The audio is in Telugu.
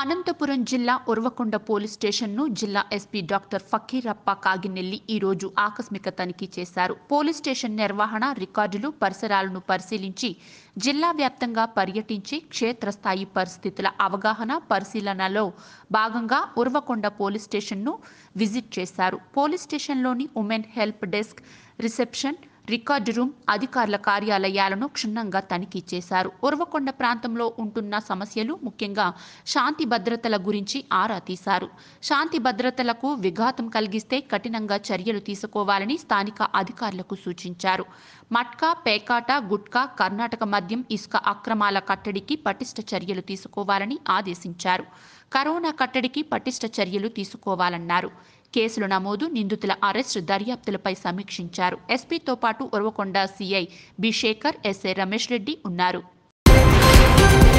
అనంతపురం జిల్లా ఉర్వకొండ పోలీస్ స్టేషన్ను జిల్లా ఎస్పీ డాక్టర్ ఫకీరప్ప కాగినెల్లి ఈ రోజు ఆకస్మిక తనిఖీ చేశారు. పోలీస్ స్టేషన్ నిర్వహణ, రికార్డులు, పరిసరాలను పరిశీలించి జిల్లా వ్యాప్తంగా పర్యటించి క్షేత్రస్థాయి పరిస్థితుల అవగాహన, పరిశీలనలో భాగంగా ఉర్వకొండ పోలీస్ స్టేషన్ను విజిట్ చేశారు. పోలీస్ స్టేషన్లోని women help desk, reception, record room, అధికారుల కార్యాలయాలను క్షుణ్ణంగా తనిఖీ చేశారు. ఉర్వకొండ ప్రాంతంలో ఉంటున్న సమస్యలు, ముఖ్యంగా శాంతి భద్రతల గురించి ఆరా తీశారు. శాంతి భద్రతలకు విఘాతం కలిగిస్తే కఠినంగా చర్యలు తీసుకోవాలని స్థానిక అధికారులకు సూచించారు. మట్కా, పేకాట, గుట్కా, కర్ణాటక మద్యం, ఇసుక అక్రమాల కట్టడికి పటిష్ట చర్యలు తీసుకోవాలని ఆదేశించారు. కరోనా కట్టడికి పటిష్ట చర్యలు తీసుకోవాలన్నారు. కేసులు నమోదు, నిందితుల అరెస్టు, దర్యాప్తులపై సమీక్షించారు. ఎస్పీతో పాటు Uravakonda CI B Shekar, SI Ramesh Reddy ఉన్నారు.